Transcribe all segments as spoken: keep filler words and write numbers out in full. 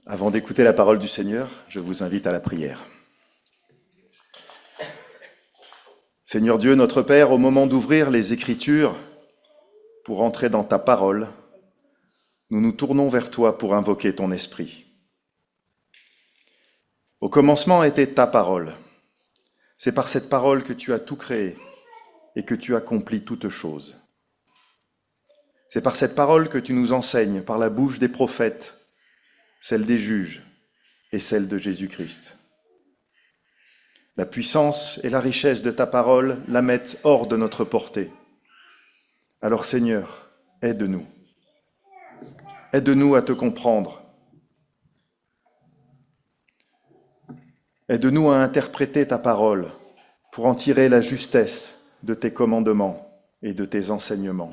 Avant d'écouter la parole du Seigneur, je vous invite à la prière. Seigneur Dieu, notre Père, au moment d'ouvrir les Écritures pour entrer dans ta parole, nous nous tournons vers toi pour invoquer ton esprit. Au commencement était ta parole. C'est par cette parole que tu as tout créé et que tu accomplis toutes choses. C'est par cette parole que tu nous enseignes, par la bouche des prophètes, celle des juges et celle de Jésus-Christ. La puissance et la richesse de ta parole la mettent hors de notre portée. Alors Seigneur, aide-nous. Aide-nous à te comprendre. Aide-nous à interpréter ta parole pour en tirer la justesse de tes commandements et de tes enseignements.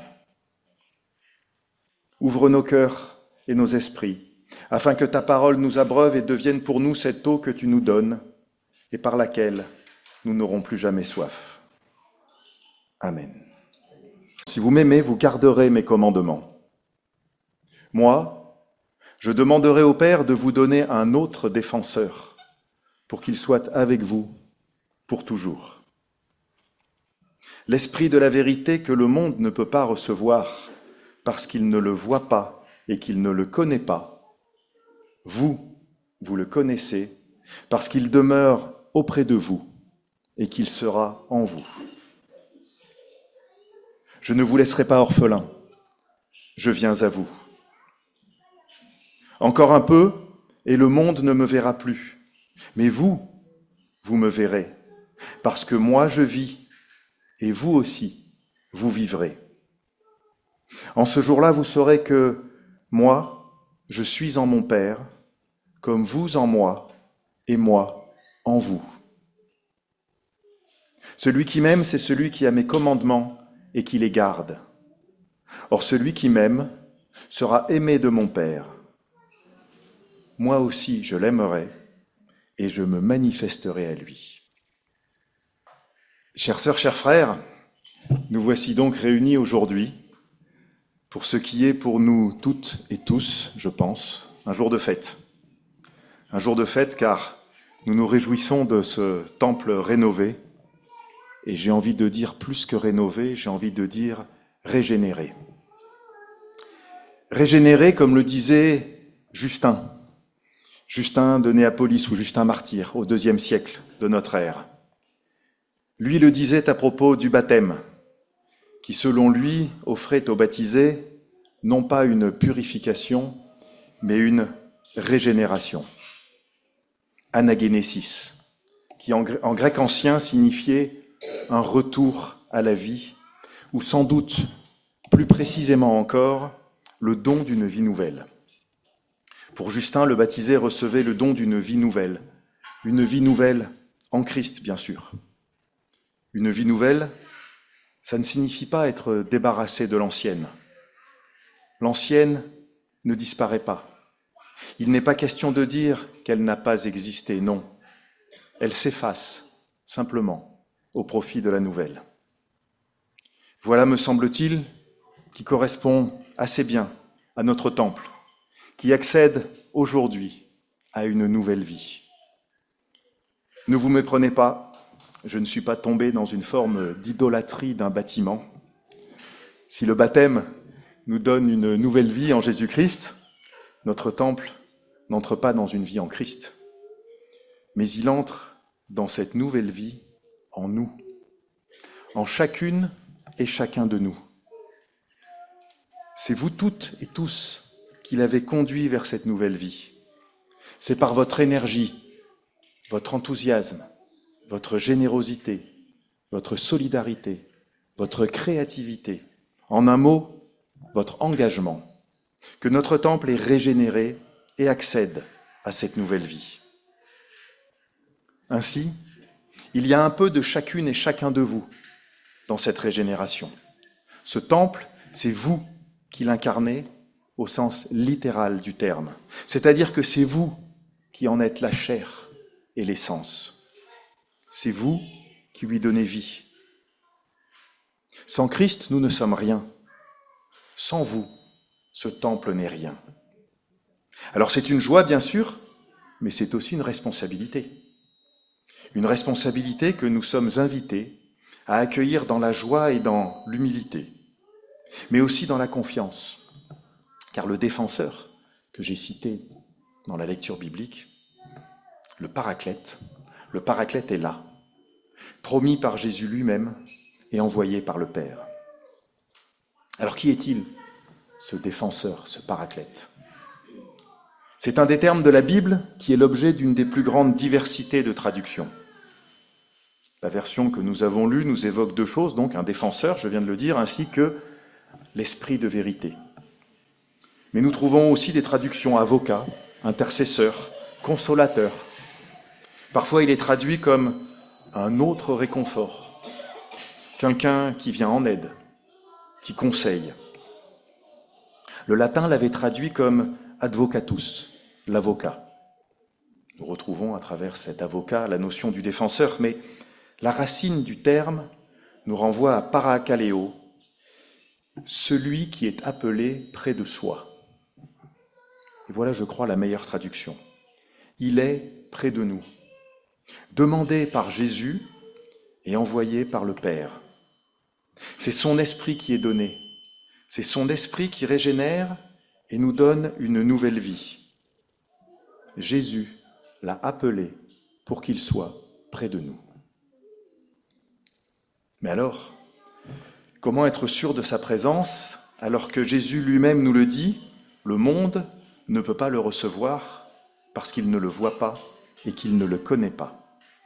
Ouvre nos cœurs et nos esprits, afin que ta parole nous abreuve et devienne pour nous cette eau que tu nous donnes et par laquelle nous n'aurons plus jamais soif. Amen. Si vous m'aimez, vous garderez mes commandements. Moi, je demanderai au Père de vous donner un autre défenseur, pour qu'il soit avec vous pour toujours. L'Esprit de la vérité que le monde ne peut pas recevoir, parce qu'il ne le voit pas et qu'il ne le connaît pas. Vous, vous le connaissez, parce qu'il demeure auprès de vous et qu'il sera en vous. Je ne vous laisserai pas orphelins, je viens à vous. Encore un peu, et le monde ne me verra plus, mais vous, vous me verrez, parce que moi je vis, et vous aussi, vous vivrez. En ce jour-là, vous saurez que moi, je suis en mon Père, comme vous en moi, et moi en vous. Celui qui m'aime, c'est celui qui a mes commandements et qui les garde. Or, celui qui m'aime sera aimé de mon Père. Moi aussi, je l'aimerai et je me manifesterai à lui. Chères sœurs, chers frères, nous voici donc réunis aujourd'hui pour ce qui est pour nous toutes et tous, je pense, un jour de fête. Un jour de fête car nous nous réjouissons de ce temple rénové, et j'ai envie de dire plus que rénové, j'ai envie de dire régénéré. Régénéré, comme le disait Justin, Justin de Néapolis ou Justin Martyr, au deuxième siècle de notre ère. Lui le disait à propos du baptême, qui selon lui offrait aux baptisés non pas une purification, mais une régénération. Anagénésis, qui en grec ancien signifiait un retour à la vie, ou sans doute, plus précisément encore, le don d'une vie nouvelle. Pour Justin, le baptisé recevait le don d'une vie nouvelle, une vie nouvelle en Christ, bien sûr. Une vie nouvelle, ça ne signifie pas être débarrassé de l'ancienne. L'ancienne ne disparaît pas. Il n'est pas question de dire qu'elle n'a pas existé, non. Elle s'efface, simplement, au profit de la nouvelle. Voilà, me semble-t-il, qui correspond assez bien à notre temple, qui accède aujourd'hui à une nouvelle vie. Ne vous méprenez pas, je ne suis pas tombé dans une forme d'idolâtrie d'un bâtiment. Si le baptême nous donne une nouvelle vie en Jésus-Christ, notre temple n'entre pas dans une vie en Christ, mais il entre dans cette nouvelle vie en nous, en chacune et chacun de nous. C'est vous toutes et tous qui l'avez conduit vers cette nouvelle vie. C'est par votre énergie, votre enthousiasme, votre générosité, votre solidarité, votre créativité, en un mot, votre engagement, que notre temple est régénéré et accède à cette nouvelle vie. Ainsi, il y a un peu de chacune et chacun de vous dans cette régénération. Ce temple, c'est vous qui l'incarnez au sens littéral du terme. C'est-à-dire que c'est vous qui en êtes la chair et l'essence. C'est vous qui lui donnez vie. Sans Christ, nous ne sommes rien. Sans vous, ce temple n'est rien. Alors c'est une joie, bien sûr, mais c'est aussi une responsabilité. Une responsabilité que nous sommes invités à accueillir dans la joie et dans l'humilité, mais aussi dans la confiance. Car le défenseur que j'ai cité dans la lecture biblique, le Paraclète, le Paraclète est là, promis par Jésus lui-même et envoyé par le Père. Alors qui est-il, ce défenseur, ce Paraclète ? C'est un des termes de la Bible qui est l'objet d'une des plus grandes diversités de traductions. La version que nous avons lue nous évoque deux choses, donc un défenseur, je viens de le dire, ainsi que l'esprit de vérité. Mais nous trouvons aussi des traductions avocat, intercesseur, consolateur. Parfois il est traduit comme un autre réconfort, quelqu'un qui vient en aide, qui conseille. Le latin l'avait traduit comme advocatus, l'avocat. Nous retrouvons à travers cet avocat la notion du défenseur, mais la racine du terme nous renvoie à parakaleo, celui qui est appelé près de soi. Et voilà, je crois, la meilleure traduction. Il est près de nous, demandé par Jésus et envoyé par le Père. C'est son esprit qui est donné, c'est son esprit qui régénère et nous donne une nouvelle vie. Jésus l'a appelé pour qu'il soit près de nous. Mais alors, comment être sûr de sa présence alors que Jésus lui-même nous le dit, le monde ne peut pas le recevoir parce qu'il ne le voit pas et qu'il ne le connaît pas.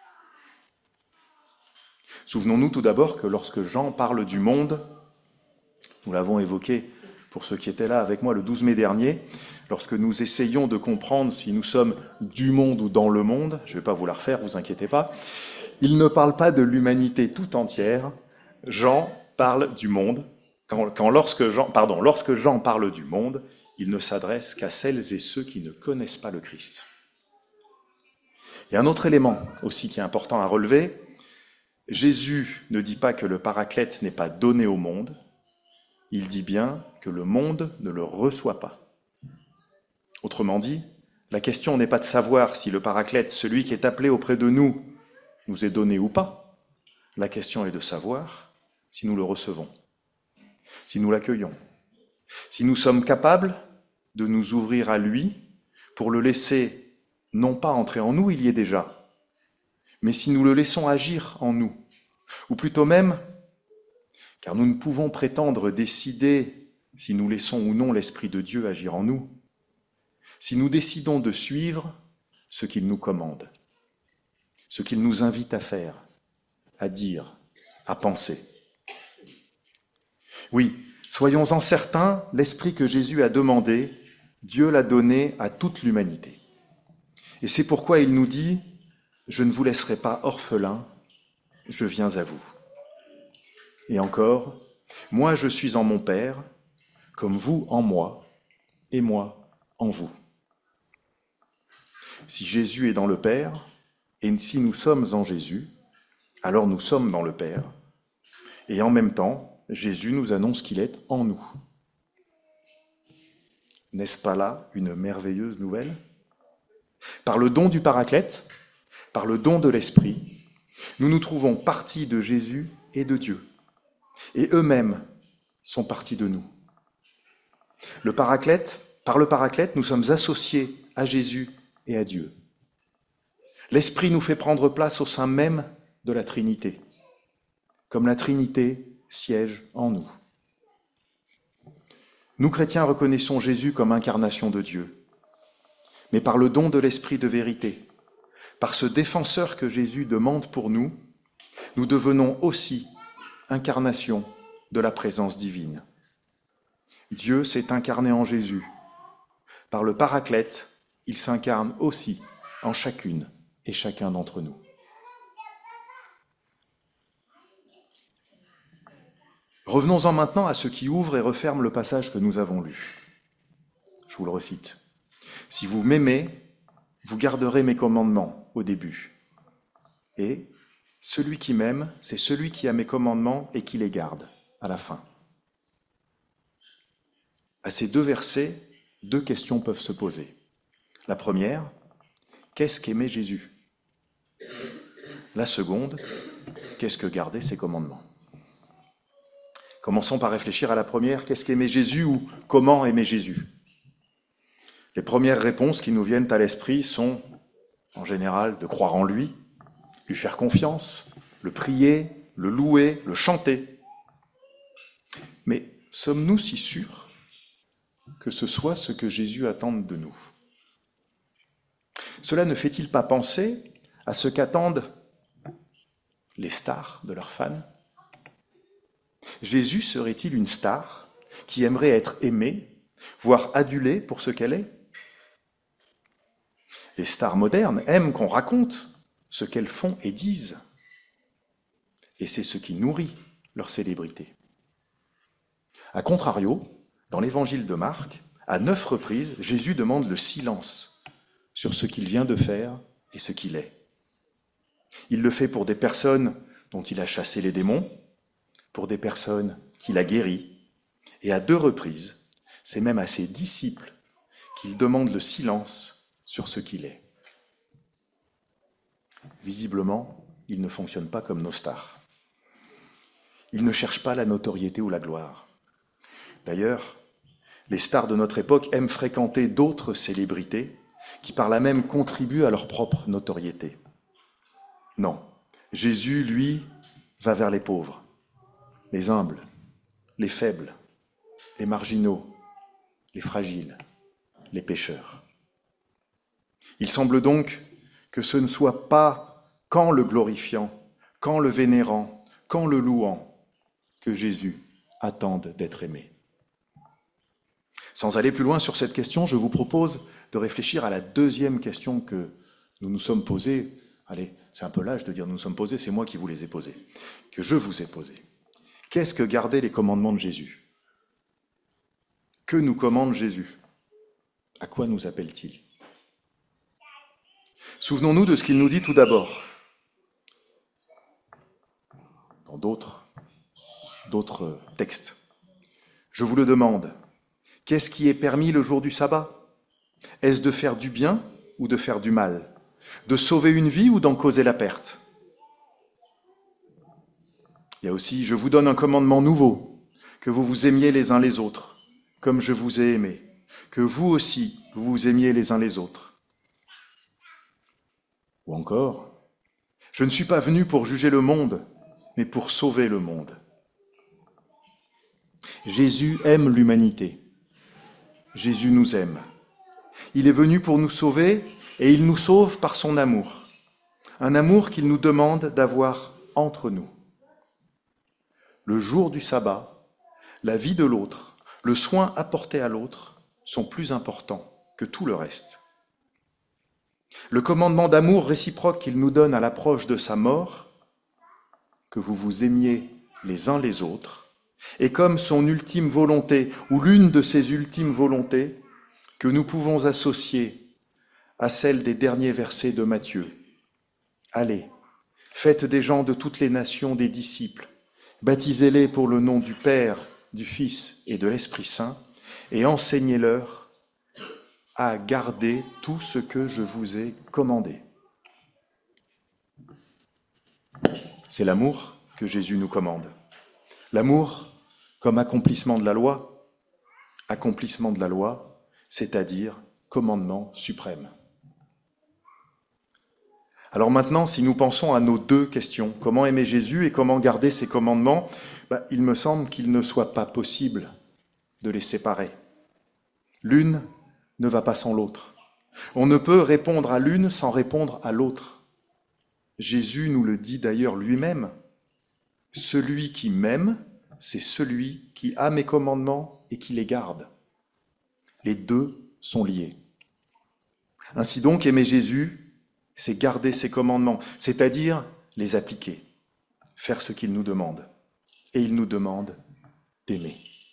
Souvenons-nous tout d'abord que lorsque Jean parle du monde, nous l'avons évoqué pour ceux qui étaient là avec moi le douze mai dernier, lorsque nous essayons de comprendre si nous sommes du monde ou dans le monde, je ne vais pas vous la refaire, vous inquiétez pas, il ne parle pas de l'humanité tout entière, Jean parle du monde, quand, quand lorsque, Jean, pardon, lorsque Jean parle du monde, il ne s'adresse qu'à celles et ceux qui ne connaissent pas le Christ. Il y a un autre élément aussi qui est important à relever, Jésus ne dit pas que le Paraclète n'est pas donné au monde, il dit bien que le monde ne le reçoit pas. Autrement dit, la question n'est pas de savoir si le Paraclète, celui qui est appelé auprès de nous, nous est donné ou pas. La question est de savoir si nous le recevons, si nous l'accueillons, si nous sommes capables de nous ouvrir à lui pour le laisser non pas entrer en nous, il y est déjà, mais si nous le laissons agir en nous, ou plutôt même, car nous ne pouvons prétendre décider si nous laissons ou non l'Esprit de Dieu agir en nous, si nous décidons de suivre ce qu'il nous commande, ce qu'il nous invite à faire, à dire, à penser. Oui, soyons-en certains, l'Esprit que Jésus a demandé, Dieu l'a donné à toute l'humanité. Et c'est pourquoi il nous dit « Je ne vous laisserai pas orphelins, je viens à vous. » Et encore, « Moi je suis en mon Père, comme vous en moi, et moi en vous. » Si Jésus est dans le Père, et si nous sommes en Jésus, alors nous sommes dans le Père, et en même temps, Jésus nous annonce qu'il est en nous. N'est-ce pas là une merveilleuse nouvelle ? Par le don du Paraclète, par le don de l'Esprit, nous nous trouvons partis de Jésus et de Dieu, et eux-mêmes sont partis de nous. Le Paraclète, par le Paraclète, nous sommes associés à Jésus et à Dieu. L'Esprit nous fait prendre place au sein même de la Trinité, comme la Trinité siège en nous. Nous, chrétiens, reconnaissons Jésus comme incarnation de Dieu, mais par le don de l'Esprit de vérité, par ce défenseur que Jésus demande pour nous, nous devenons aussi incarnation de la présence divine. Dieu s'est incarné en Jésus. Par le Paraclète, il s'incarne aussi en chacune et chacun d'entre nous. Revenons-en maintenant à ce qui ouvre et referme le passage que nous avons lu. Je vous le recite. « Si vous m'aimez, vous garderez mes commandements au début. Et celui qui m'aime, c'est celui qui a mes commandements et qui les garde à la fin. » À ces deux versets, deux questions peuvent se poser. La première, qu'est-ce qu'aimer Jésus? La seconde, qu'est-ce que garder ses commandements? Commençons par réfléchir à la première, qu'est-ce qu'aimer Jésus ou comment aimer Jésus? Les premières réponses qui nous viennent à l'esprit sont, en général, de croire en lui, lui faire confiance, le prier, le louer, le chanter. Mais sommes-nous si sûrs que ce soit ce que Jésus attend de nous? Cela ne fait-il pas penser à ce qu'attendent les stars de leurs fans? Jésus serait-il une star qui aimerait être aimée, voire adulée pour ce qu'elle est? Les stars modernes aiment qu'on raconte ce qu'elles font et disent. Et c'est ce qui nourrit leur célébrité. A contrario, dans l'évangile de Marc, à neuf reprises, Jésus demande le silence sur ce qu'il vient de faire et ce qu'il est. Il le fait pour des personnes dont il a chassé les démons, pour des personnes qu'il a guéries, et à deux reprises, c'est même à ses disciples qu'il demande le silence sur ce qu'il est. Visiblement, il ne fonctionne pas comme nos stars. Il ne cherche pas la notoriété ou la gloire. D'ailleurs, les stars de notre époque aiment fréquenter d'autres célébrités qui par là même contribuent à leur propre notoriété. Non, Jésus, lui, va vers les pauvres, les humbles, les faibles, les marginaux, les fragiles, les pécheurs. Il semble donc que ce ne soit pas qu'en le glorifiant, qu'en le vénérant, qu'en le louant, que Jésus attende d'être aimé. Sans aller plus loin sur cette question, je vous propose de réfléchir à la deuxième question que nous nous sommes posée. Allez, c'est un peu l'âge de dire nous nous sommes posés, c'est moi qui vous les ai posés, que je vous ai posés. Qu'est-ce que garder les commandements de Jésus? Que nous commande Jésus? À quoi nous appelle-t-il? Souvenons-nous de ce qu'il nous dit tout d'abord. Dans d'autres, d'autres textes. Je vous le demande, qu'est-ce qui est permis le jour du sabbat? Est-ce de faire du bien ou de faire du mal? De sauver une vie ou d'en causer la perte? Il y a aussi, je vous donne un commandement nouveau, que vous vous aimiez les uns les autres, comme je vous ai aimé, que vous aussi vous vous aimiez les uns les autres. Ou encore, je ne suis pas venu pour juger le monde, mais pour sauver le monde. Jésus aime l'humanité. Jésus nous aime. Il est venu pour nous sauver et il nous sauve par son amour. Un amour qu'il nous demande d'avoir entre nous. Le jour du sabbat, la vie de l'autre, le soin apporté à l'autre sont plus importants que tout le reste. Le commandement d'amour réciproque qu'il nous donne à l'approche de sa mort, que vous vous aimiez les uns les autres, est comme son ultime volonté, ou l'une de ses ultimes volontés, que nous pouvons associer à celle des derniers versets de Matthieu. Allez, faites des gens de toutes les nations des disciples, baptisez-les pour le nom du Père, du Fils et de l'Esprit Saint, et enseignez-leur à garder tout ce que je vous ai commandé. C'est l'amour que Jésus nous commande. L'amour comme accomplissement de la loi, accomplissement de la loi, c'est-à-dire commandement suprême. Alors maintenant, si nous pensons à nos deux questions, comment aimer Jésus et comment garder ses commandements, ben, il me semble qu'il ne soit pas possible de les séparer. L'une ne va pas sans l'autre. On ne peut répondre à l'une sans répondre à l'autre. Jésus nous le dit d'ailleurs lui-même. Celui qui m'aime, c'est celui qui a mes commandements et qui les garde. Les deux sont liés. Ainsi donc, aimer Jésus, c'est garder ses commandements, c'est-à-dire les appliquer, faire ce qu'il nous demande. Et il nous demande d'aimer.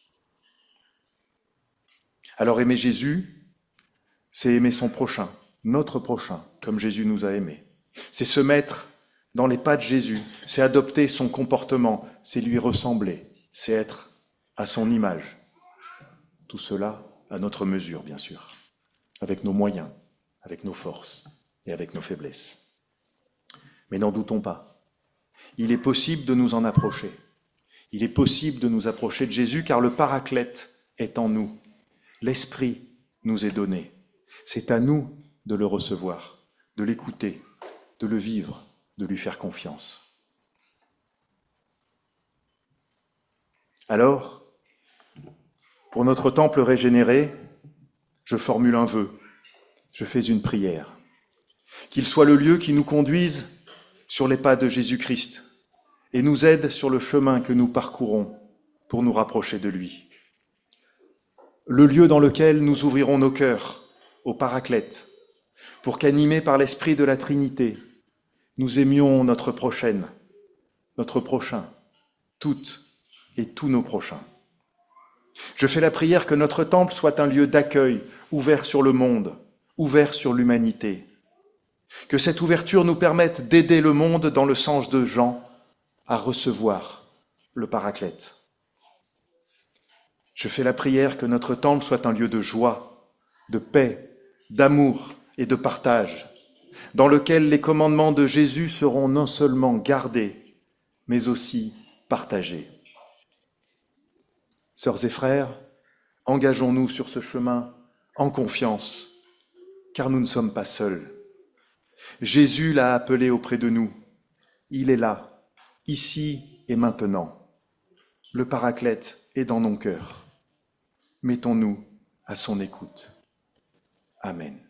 Alors aimer Jésus, c'est aimer son prochain, notre prochain, comme Jésus nous a aimés. C'est se mettre dans les pas de Jésus, c'est adopter son comportement, c'est lui ressembler, c'est être à son image. Tout cela à notre mesure, bien sûr, avec nos moyens, avec nos forces et avec nos faiblesses. Mais n'en doutons pas, il est possible de nous en approcher. Il est possible de nous approcher de Jésus car le Paraclète est en nous. L'Esprit nous est donné. C'est à nous de le recevoir, de l'écouter, de le vivre, de lui faire confiance. Alors, pour notre temple régénéré, je formule un vœu, je fais une prière. Qu'il soit le lieu qui nous conduise sur les pas de Jésus-Christ et nous aide sur le chemin que nous parcourons pour nous rapprocher de lui. Le lieu dans lequel nous ouvrirons nos cœurs au Paraclète, pour qu'animés par l'Esprit de la Trinité, nous aimions notre prochaine, notre prochain, toutes et tous nos prochains. Je fais la prière que notre temple soit un lieu d'accueil, ouvert sur le monde, ouvert sur l'humanité. Que cette ouverture nous permette d'aider le monde dans le sens de Jean à recevoir le Paraclète. Je fais la prière que notre temple soit un lieu de joie, de paix, d'amour et de partage, dans lequel les commandements de Jésus seront non seulement gardés, mais aussi partagés. Sœurs et frères, engageons-nous sur ce chemin en confiance, car nous ne sommes pas seuls. Jésus l'a appelé auprès de nous. Il est là, ici et maintenant. Le Paraclète est dans nos cœurs. Mettons-nous à son écoute. Amen.